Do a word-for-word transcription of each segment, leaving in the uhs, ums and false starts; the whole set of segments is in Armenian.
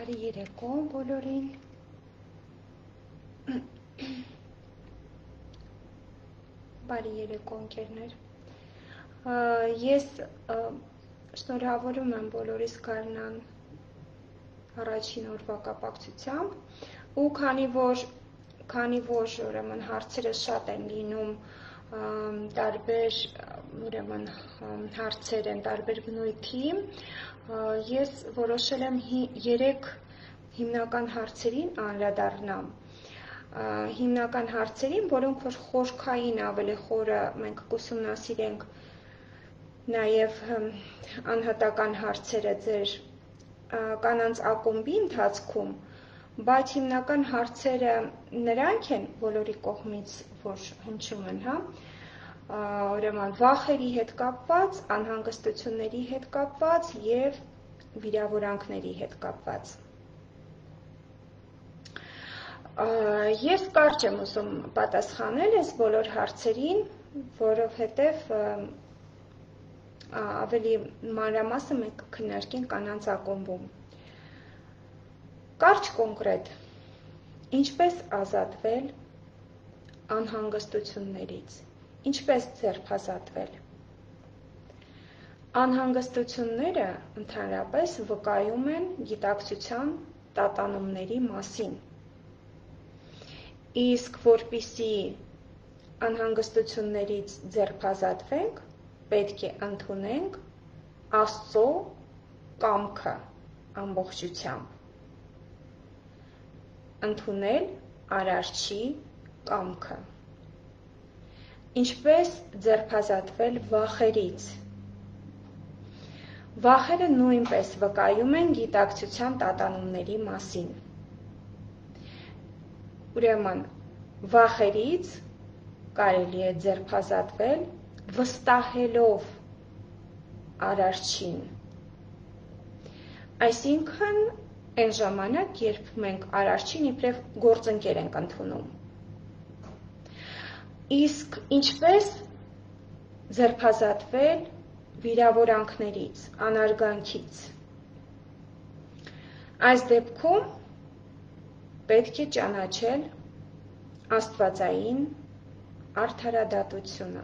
Բարի երեկո բոլորին։ Բարի երեկո ընկերներ։ Ես շնորհավորում եմ բոլորիս Գարնան առաջին օրվա կապակցությամբ ու քանի որ քանի որ ուրեմն հարցերը շատ են լինում տարբեր ուրեմն հարցեր են տարբեր բնույթի, ես որոշել եմ երեք հիմնական հարցերին անդրադառնամ։ Հիմնական հարցերին, որոնք որ խորքային ավելի խորը մենք կուսումնասիրենք նաև անհատական հարցերը ձեր կանանց ակումբի ընթացքում, բայց հիմնական հարցերը նրանք են բոլորի կողմից, որ հնչում են, հա, ուրեմն վախերի հետ կապված, անհանգստությունների հետ կապված եւ վիրավորանքների հետ կապված։ Ես կարճ եմ ուզում պատասխանել այս բոլոր հարցերին, որովհետեւ ավելի մանրամասը մենք կքննարկենք կանանց ակումբում։ Կարճ կոնկրետ, ինչպես ազատվել անհանգստություններից, ինչպես ձերբազատվել։ Անհանգստությունները ընդհանրապես վկայում են գիտակցության տատանումների մասին։ Իսկ որպեսզի անհանգստություններից ձերբազատվենք, պետք է ընդունենք Աստծո կամքը ամբողջությամբ։ Ընդունել Արարչի կամքը։ Ինչպես ձերբազատվել վախերից։ Վախերը նույնպես վկայում են գիտակցության տատանումների մասին։ Ուրեմն վախերից կարելի է ձերբազատվել վստահելով Արարչին։ Այսինքն այն ժամանակ, երբ մենք Արարչին իբրև գործընկեր ենք ընդունում։ Իսկ ինչպես ձերբազատվել վիրավորանքներից, անարգանքից։ Այս դեպքում պետք է ճանաչել աստվածային արդարադատությունը։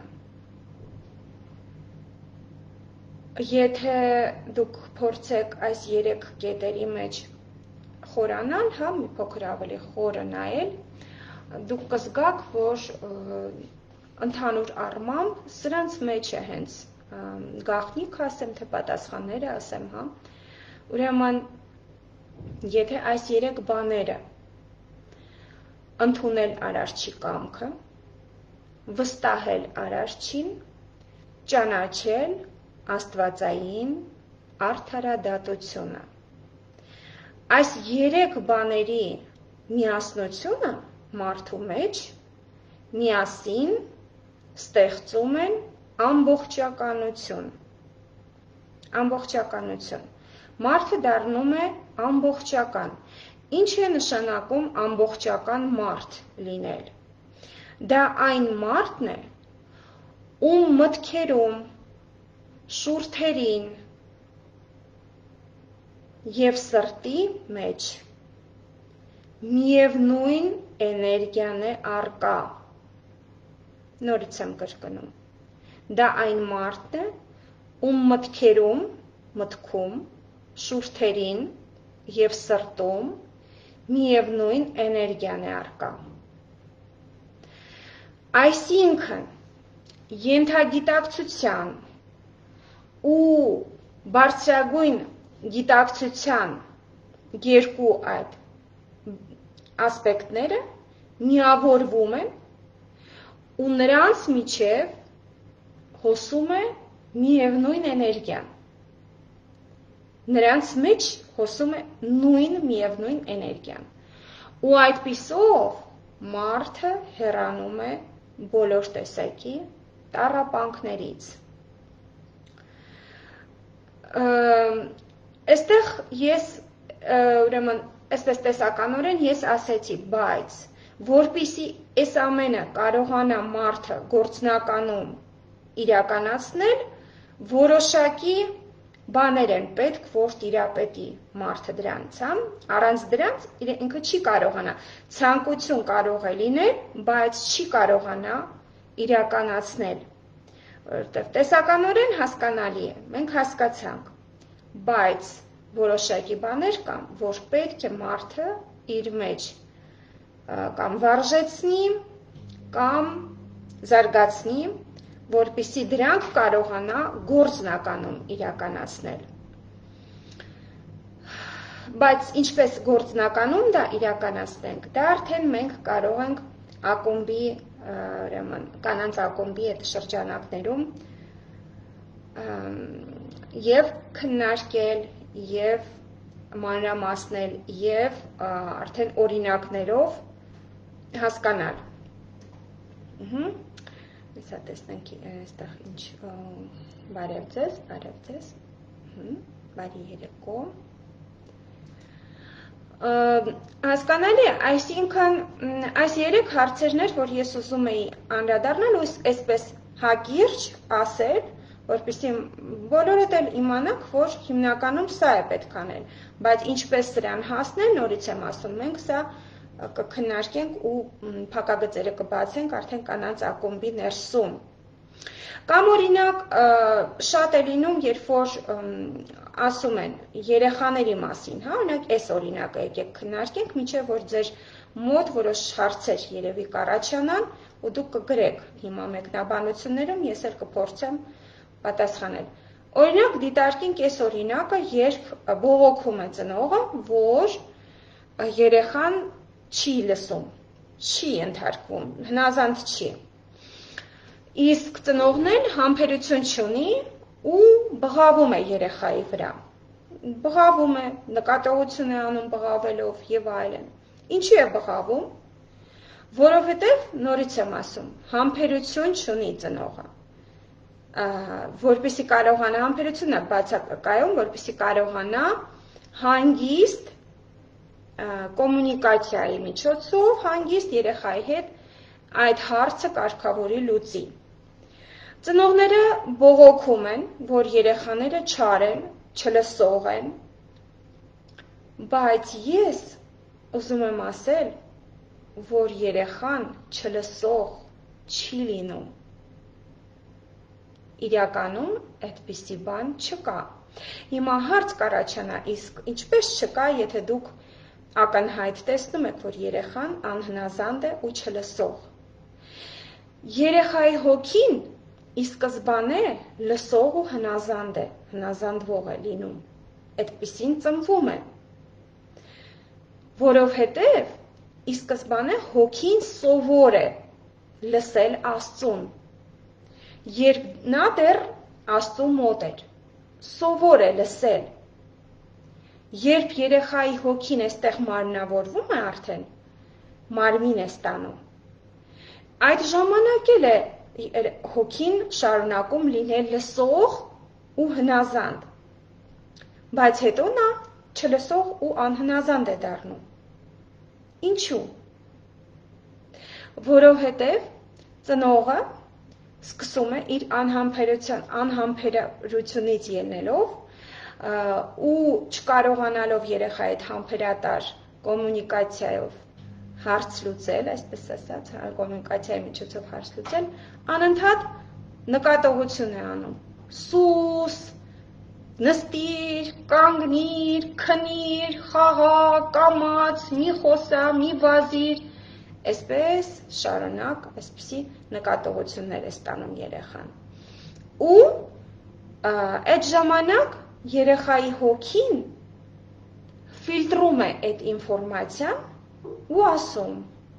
Եթե դուք փորձեք այս երեք կետերի մեջ խորանալ, հա, մի փոքր ավելի խորը նայել, դուք կզգաք, որ ընդհանուր առմամբ սրանց մեջ է հենց գաղտնիք ասեմ, թե պատասխանները ասեմ, հա։ Ուրեմն, եթե այս երեք բաները ընդունել Արարչի կամքը, վստահել Արարչին, ճանաչել աստվածային արդարադատությունը։ Այս երեք բաների միասնությունը մարդու մեջ միասին ստեղծում են ամբողջականություն։ Ամբողջականություն։ Մարդը դառնում է ամբողջական։ Ինչ է նշանակում ամբողջական մարդ լինել։ Դա այն մարդն է, ում մտքերում, շուրթերին եւ սրտի մեջ միևնույն էներգիան է առկա։ Նորից եմ կրկնում։ Դա այն մարդն է, ում մտքերում, մտքում, շուրթերին եւ սրտում միևնույն էներգիան է առկա։ Այսինքն, ենթագիտակցության ու բարձրագույն գիտակցության երկու այդ ասպեկտները միավորվում են ու նրանց միջև հոսում է միևնույն էներգիան։ Նրանց մեջ հոսում է նույն միևնույն էներգիան։ Ու այդպիսով մարդը հեռանում է բոլոր տեսակի տառապանքներից։ Այստեղ ես ուրեմն այսպես տեսականորեն ես ասեցի, բայց որպեսզի այս ամենը կարողանա մարդը գործնականում իրականացնել, որոշակի բաներ են պետք, որ տիրապետի մարդը դրանց, հա, առանց դրանց ինքը չի կարողանա, ցանկություն կարող է լինել, բայց չի կարողանա իրականացնել, որովհետև տեսականորեն հասկանալի է, մենք հասկացանք, բայց որոշակի բաներ կան, որ պետք է մարդը իր մեջ կամ վարժեցնի, կամ զարգացնի, որպեսզի դրանք կարողանա գործնականում իրականացնել։ Բայց ինչպես գործնականում դա իրականացնենք, դա արդեն մենք կարող ենք ակումբի, ուրեմն կանանց ակումբի այդ շրջանակներում եւ քննարկել եւ մանրամասնել եւ արդեն օրինակներով հասկանալ։ Ահա Հեսա տեսնենք այստեղ ինչ բարև ձեզ, բարև ձեզ, բարի երեկո։ Հասկանալի է, այսինքն այս երեք հարցերն էր, որ ես ուզում էի անդրադառնալ ու այսպես հակիրճ ասել, որպեսզի բոլորդ էլ իմանանք, որ հիմնականում սա է պետք անել, բայց ինչպես սրան հասնել, նորից եմ ասում, մենք սա կքննարկենք ու փակագծերը կբացենք արդեն կանանց ակումբի ներսում։ Կամ օրինակ շատ է լինում, երբ որ ասում են երեխաների մասին, հա, օրինակ այս օրինակը եկեք քննարկենք, մինչև որ ձեր մոտ որոշ հարցեր երևի կառաջանան ու դուք կգրեք հիմա մեկնաբանություններում, ես էլ կփորձեմ պատասխանել։ Օրինակ դիտարկենք այս օրինակը, երբ բողոքում է ծնողը, որ երեխան չի լսում, չի ենթարկվում, հնազանդ չի։ Իսկ ծնողն էլ համբերություն չունի ու բղավում է երեխայի վրա։ Բղավում է, նկատողություն է անում բղավելով եւ այլն։ Ինչու է բղավում? Որովհետեւ նորից եմ ասում, համբերություն չունի ծնողը։ Որպեսզի կարողանա համբերությունը բացակայում, որպեսզի կարողանա հանգիստ կոմունիկացիայի միջոցով հանգիստ երեխայի հետ այդ հարցը կարգավորի լուծի։ Ծնողները բողոքում են, որ երեխաները չար են, չլսող են, բայց ես ուզում եմ ասել, որ երեխան չլսող չի լինում։ Իրականում այդպիսի բան չկա։ Հիմա հարց կառաջանա, իսկ ինչպես չկա, եթե դուք ակնհայտ տեսնում եք, որ երեխան անհնազանդ է ու չլսող։ Երեխայի հոգին ի սկզբանե լսող ու հնազանդ է, հնազանդվող է լինում, այդպիսին ծնվում է, որովհետև ի սկզբանե հոգին սովոր է լսել Աստծուն, երբ նա դեռ Աստծու մոտ էր, սովոր է լսել, երբ երեխայի հոգին այստեղ մարմնավորվում է արդեն, մարմին է ստանում, այդ ժամանակ էլ է հոգին շարունակում լինել լսող ու հնազանդ, բայց հետո նա չլսող ու անհնազանդ է դառնում։ Ինչու՞։ Որովհետև ծնողը սկսում է իր անհամբերության, անհամբերությունից ելնելով ու չկարողանալով երեխայի հետ համբերատար կոմունիկացիայով հարց լուծել, այսպես ասած, կոմունիկացիայի միջոցով հարց լուծել, անընդհատ նկատողություն է անում։ Սուս, նստիր, կանգնիր, քնիր, խաղա, կամաց, մի խոսա, մի վազիր, այսպես շարունակ, այսպիսի նկատողություններ է ստանում երեխան։ Ու այդ ժամանակ երեխայի հոգին ֆիլտրում է այդ ինֆորմացիան ու ասում.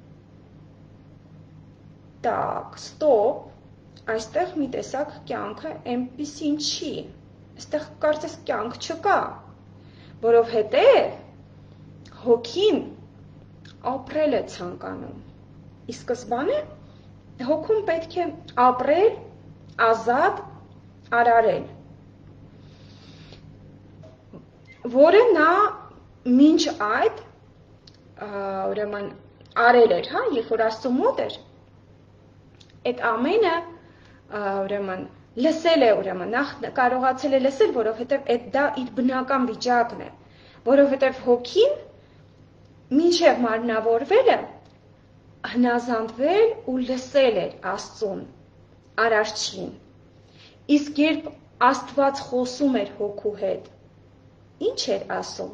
«Տակ, ստոպ, այստեղ մի տեսակ կյանքը այնպիսին չի, այստեղ կարծես կյանք չկա, որովհետև հոգին ապրել է ցանկանում, ի սկզբանե հոգուն պետք է ապրել, ազատ, արարել, որը նա մինչ այդ ուրեմն արել էր, հա, երբ որ Աստծու մոտ էր, այդ ամենը ուրեմն Լսել է ուրեմն, նախ կարողացել է լսել, որովհետև այդ դա իր բնական վիճակն է, որովհետև հոգին մինչև մարմնավորվելը հնազանդվել ու լսել էր Աստծուն, Արարչին, իսկ երբ Աստված խոսում էր հոգու հետ, ինչ էր ասում,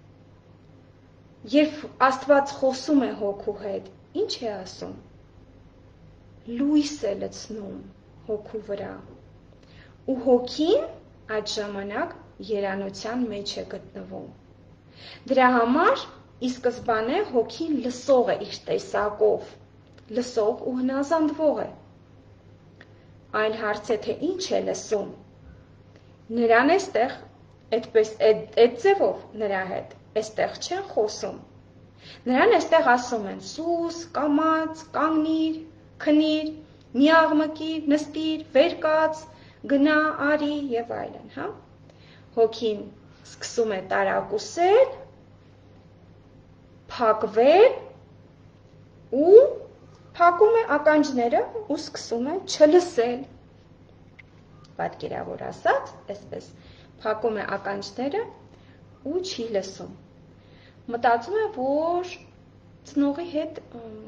երբ Աստված խոսում է հոգու հետ, ինչ է ասում, լույս է լցնում հոգու վրա, ու հոգին այդ ժամանակ երանության մեջ է գտնվում, դրա համար ի սկզբանե հոգին լսող է իր տեսակով, լսող ու հնազանդվող է, այլ հարց է, թե ինչ է լսում, նրան էստեղ, այդպես, այդ ձևով նրա հետ, էստեղ չեն խոսում, նրան էստեղ ասում են, սուս, կամաց, կանգնիր, քնիր, մի աղմկիր, նստիր, վեր կաց, գնա, արի եւ այլն, հա? Հոգին սկսում է տարակուսել, փակվել ու փակում է ականջները ու սկսում է չլսել։ Պատկերավոր ասած, այսպես փակում է ականջները ու չի լսում։ Մտածում է, որ ծնողի հետ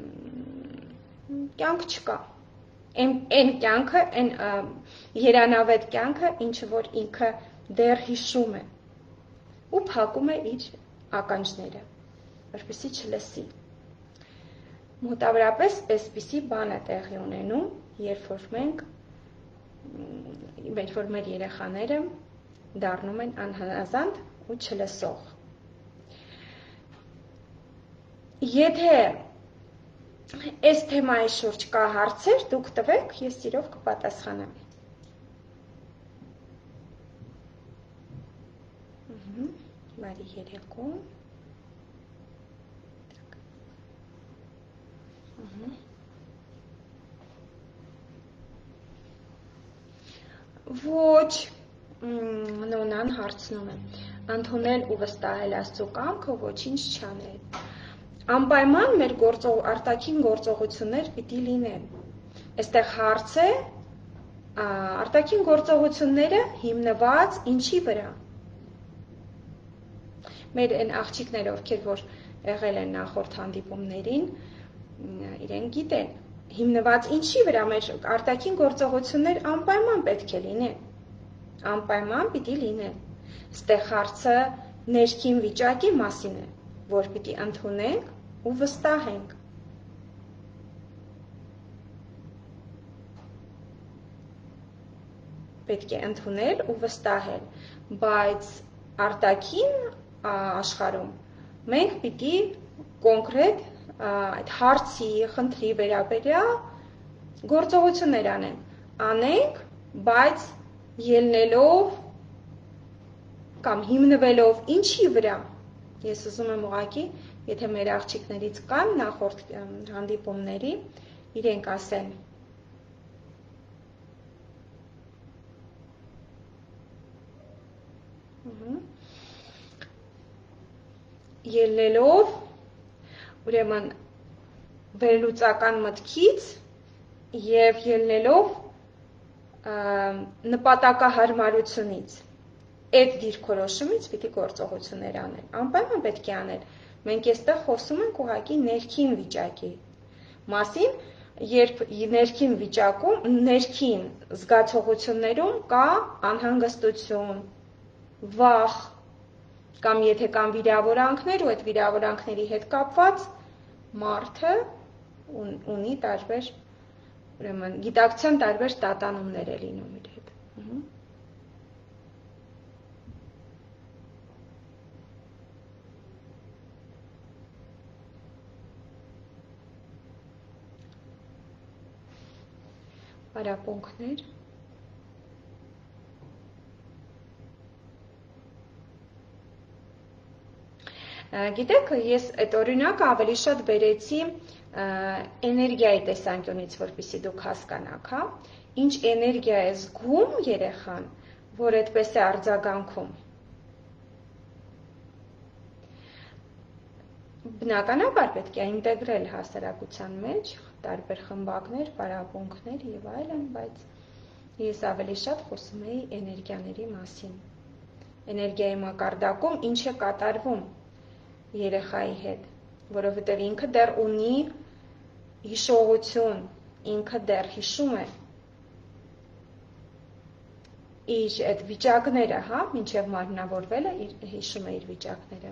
կյանք չկա։ Այն կյանքը, այն երանավետ կյանքը, ինչը որ ինքը դեռ հիշում է ու փակում է իր ականջները, որպեսզի չլսի։ Մոտավորապես այսպիսի բան է տեղի ունենում, երբ որ մենք, երբ որ մեր երեխաները դառնում են անհնազանդ ու չլսող։ Եթե այս թեմայի շուրջ կա հարցեր, դուք տվեք, ես սիրով կպատասխանեմ։ Բարի երեկո։ Ոչ, նոնան հարցնում է, ընդունել ու վստահել Աստծո կամքը ոչինչ չանել։ Անպայման մեր գործող, արտաքին գործողություններ պիտի լինեն։ Այստեղ հարց է, արտաքին գործողությունները հիմնված ինչի վրա։ Մեր այն աղջիկները, ովքեր որ եղել են նախորդ հանդիպումներին, իրեն գիտեն, հիմնված ինչի վրա մեր արտաքին գործողություններ անպայման պետք է լինեն, անպայման պիտի լինեն։ Այստեղ հարցը ներքին վիճակի մասին է, որ պիտի ընդունենք ու վստահենք։ Պետք է ընդունել ու վստահել, բայց արտաքին աշխարհում մենք պիտի կոնկրետ այդ հարցի, խնդրի վերաբերյալ գործողություններ անենք, անենք, բայց ելնելով կամ հիմնվելով ինչի վրա։ Ես ուզում եմ ուղղակի, եթե մեր աղջիկներից կան նախորդ հանդիպումների, իրենք ասեն։ Ելնելով, ուրեմն վերլուծական մտքից եւ ելնելով նպատակահարմարությունից, այդ դիրքորոշումից պիտի գործողություններ անել, անպայման պետք է անել։ Մենք այստեղ խոսում ենք ուղղակի ներքին վիճակի մասին, երբ ներքին վիճակում, ներքին զգացողություններում կա անհանգստություն, վախ, կամ եթե կան վիրավորանքներ ու այդ վիրավորանքների հետ կապված մարդը ունի տարբեր, ուրեմն գիտակցության տարբեր տատանումներ է լինում իր հետ։ Պարապմունքներ։ Գիտեք, ես այդ օրինակը ավելի շատ բերեցի էներգիայի տեսանկյունից, որպեսզի դուք հասկանաք, հա, ինչ էներգիա է զգում երեխան, որ այդպես է արձագանքում։ Բնականաբար պետք է ինտեգրել հասարակության մեջ տարբեր խմբակներ, պարապմունքներ եւ այլն, բայց Ես ավելի շատ խոսում էի էներգիաների մասին։ Էներգիայի մակարդակում ինչ է կատարվում երեխայի հետ, որովհետև ինքը դեռ ունի հիշողություն, ինքը դեռ հիշում է իր այդ վիճակները, հա, մինչև մարմնավորվելը հիշում է իր վիճակները։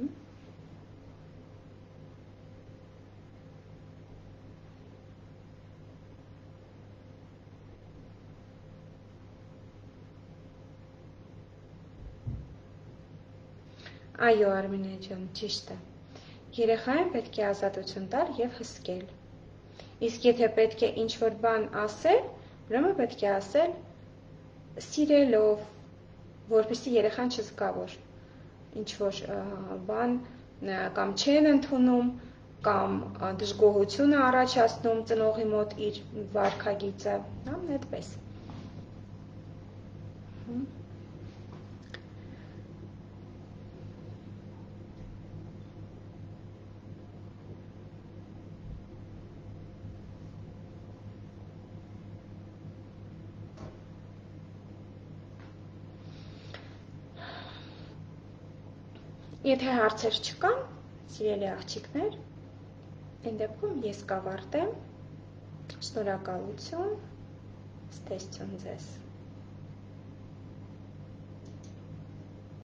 Այո, Արմինե ջան, ճիշտ է։ Երեխային պետք է ազատություն տալ եւ հսկել։ Իսկ եթե պետք է ինչ-որ բան ասել, ուրեմն պետք է ասել սիրելով, որպեսզի երեխան չզգա, որ ինչ-որ բան կամ չեն ընդունում, կամ դժգոհություն է առաջացնում ծնողի մոտ իր վարքագիծը, հա, այդպես։ Եթե հարցեր չկան, սիրելի աղջիկներ, այն դեպքում ես կավարտեմ, շնորհակալություն, ստեսություն ձեզ։